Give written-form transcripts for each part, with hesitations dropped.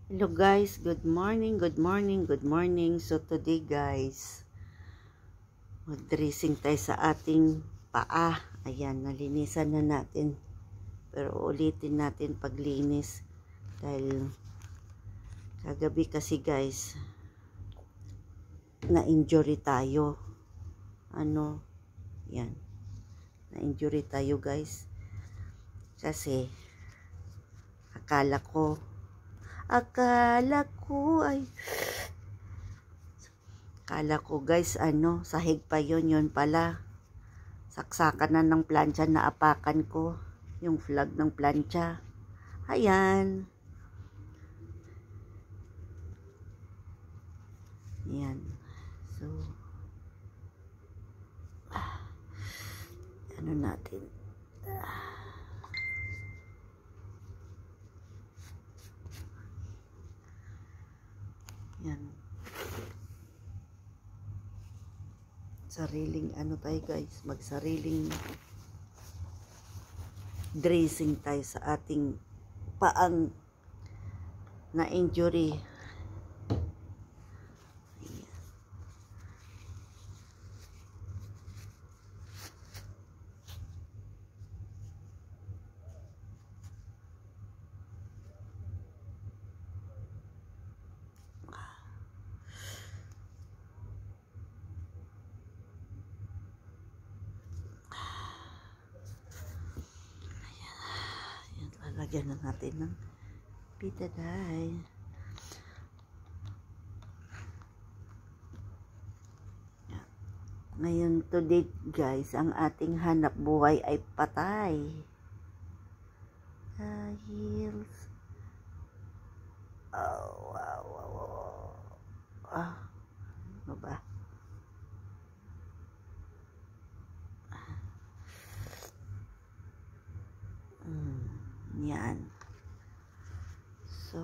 Hello guys, good morning, good morning, good morning. So today guys, mag-dressing tayo sa ating paa. Ayan, nalinisan na natin. Pero ulitin natin paglinis. Dahil kagabi kasi guys, na-injury tayo. Yan. Na-injury tayo guys. Kasi, akala ko guys, sahig pa yun pala. Saksakan na ng plancha, naapakan ko yung flag ng plancha. Ayan. Ayan. So, ano natin? Yan. Sariling tayo guys, magsariling dressing tayo sa ating paang na injury. Lagyan na natin ng pitaday. Ngayon to date guys, ang ating hanap buhay ay patay. Dahil ano ba? Yan. So.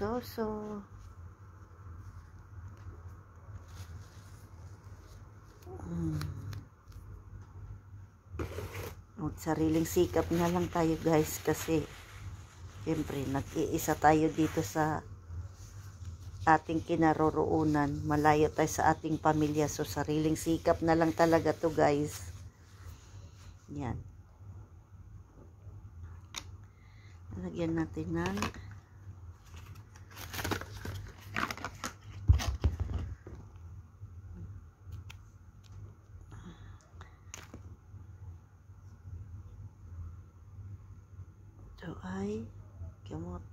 Sariling sikap na lang tayo guys, kasi siyempre nag-iisa tayo dito sa ating kinaroroonan. Malayo tayo sa ating pamilya, so sariling sikap na lang talaga to guys. Yan. Lagyan natin ng ito ay gamot,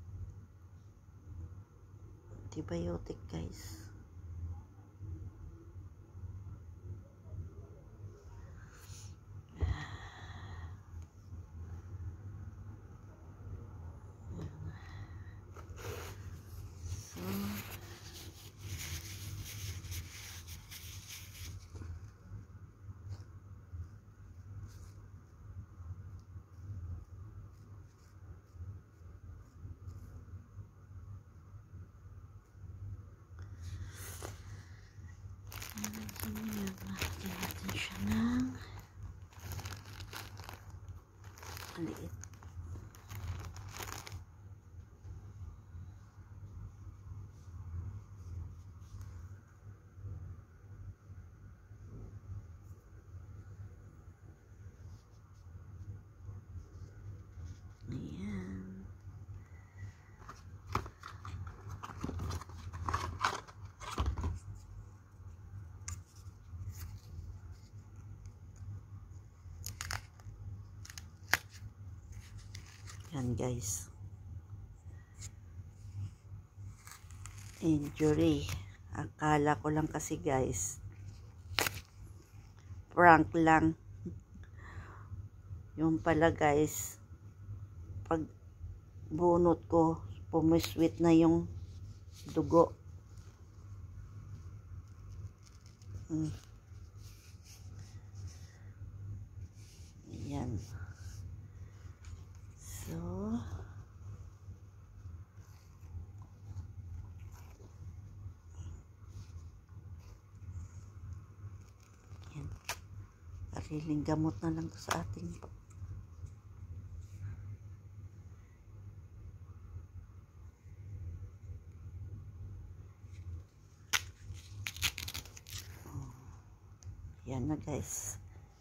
antibiotic guys. Lagyan natin siya ng maliit. Ayan. Yan guys, injury. Akala ko lang kasi guys, prank lang. Yung pala guys, pag bunot ko, pumiswit na yung dugo. Ayan. So, yan. Sariling gamot na lang to sa ating Yan na guys.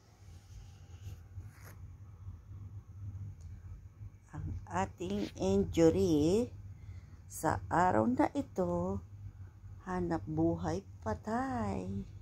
Ang ating injury sa araw na ito, hanap buhay patay.